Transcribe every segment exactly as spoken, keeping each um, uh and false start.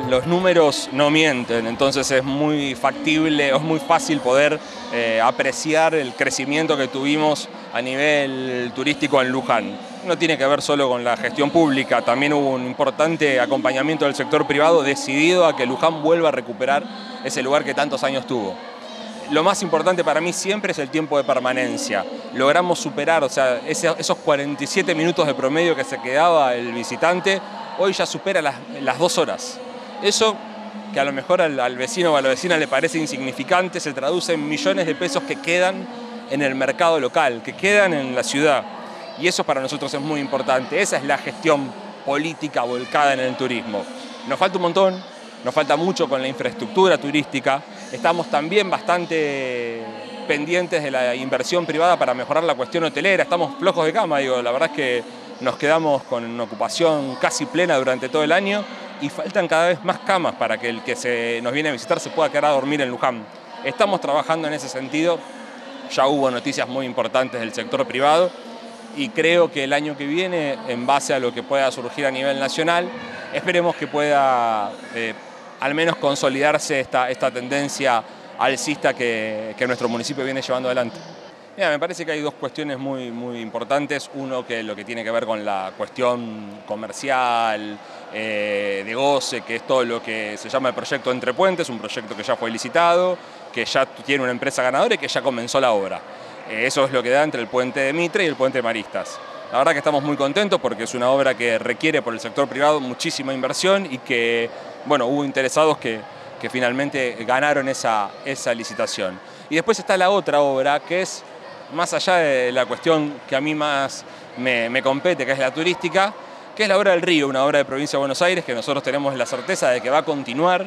los números no mienten, entonces es muy factible, es muy fácil poder eh, apreciar el crecimiento que tuvimos a nivel turístico en Luján. No tiene que ver solo con la gestión pública, también hubo un importante acompañamiento del sector privado decidido a que Luján vuelva a recuperar ese lugar que tantos años tuvo. Lo más importante para mí siempre es el tiempo de permanencia. Logramos superar, o sea, esos cuarenta y siete minutos de promedio que se quedaba el visitante, hoy ya supera las, las dos horas. Eso, que a lo mejor al, al vecino o a la vecina le parece insignificante, se traduce en millones de pesos que quedan en el mercado local, que quedan en la ciudad. Y eso para nosotros es muy importante. Esa es la gestión política volcada en el turismo. Nos falta un montón, nos falta mucho con la infraestructura turística. Estamos también bastante pendientes de la inversión privada para mejorar la cuestión hotelera. Estamos flojos de cama, digo, la verdad es que nos quedamos con una ocupación casi plena durante todo el año y faltan cada vez más camas para que el que se nos viene a visitar se pueda quedar a dormir en Luján. Estamos trabajando en ese sentido, ya hubo noticias muy importantes del sector privado y creo que el año que viene, en base a lo que pueda surgir a nivel nacional, esperemos que pueda eh, al menos consolidarse esta, esta tendencia alcista que, que nuestro municipio viene llevando adelante. Mira, me parece que hay dos cuestiones muy, muy importantes. Uno, que lo que tiene que ver con la cuestión comercial, eh, de goce, que es todo lo que se llama el proyecto Entre Puentes, un proyecto que ya fue licitado, que ya tiene una empresa ganadora y que ya comenzó la obra. Eh, eso es lo que da entre el puente de Mitre y el puente de Maristas. La verdad que estamos muy contentos porque es una obra que requiere por el sector privado muchísima inversión y que, bueno, hubo interesados que, que finalmente ganaron esa, esa licitación. Y después está la otra obra que es, más allá de la cuestión que a mí más me, me compete, que es la turística, que es la obra del río, una obra de Provincia de Buenos Aires que nosotros tenemos la certeza de que va a continuar.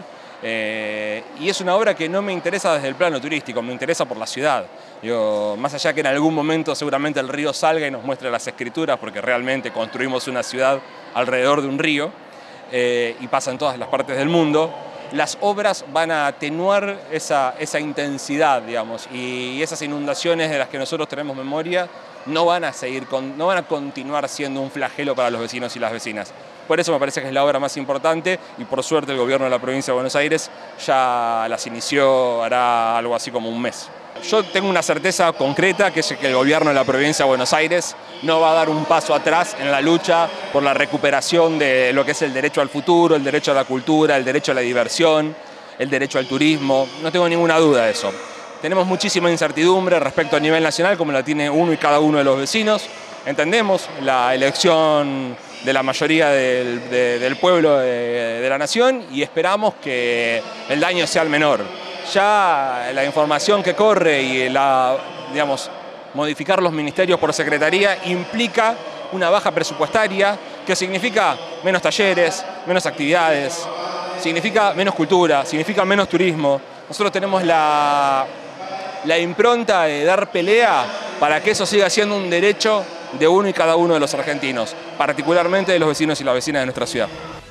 Eh, y es una obra que no me interesa desde el plano turístico, me interesa por la ciudad. Digo, más allá que en algún momento seguramente el río salga y nos muestre las escrituras, porque realmente construimos una ciudad alrededor de un río eh, y pasa en todas las partes del mundo, las obras van a atenuar esa, esa intensidad, digamos, y esas inundaciones de las que nosotros tenemos memoria no van a seguir, con, no van a continuar siendo un flagelo para los vecinos y las vecinas. Por eso me parece que es la obra más importante y por suerte el gobierno de la provincia de Buenos Aires ya las inició, hará algo así como un mes. Yo tengo una certeza concreta, que es que el gobierno de la provincia de Buenos Aires no va a dar un paso atrás en la lucha por la recuperación de lo que es el derecho al futuro, el derecho a la cultura, el derecho a la diversión, el derecho al turismo. No tengo ninguna duda de eso. Tenemos muchísima incertidumbre respecto a nivel nacional, como la tiene uno y cada uno de los vecinos. Entendemos la elección de la mayoría del, de, del pueblo de, de la nación y esperamos que el daño sea el menor. Ya la información que corre y la, digamos, modificar los ministerios por secretaría implica una baja presupuestaria que significa menos talleres, menos actividades, significa menos cultura, significa menos turismo. Nosotros tenemos la, la impronta de dar pelea para que eso siga siendo un derecho de uno y cada uno de los argentinos, particularmente de los vecinos y las vecinas de nuestra ciudad.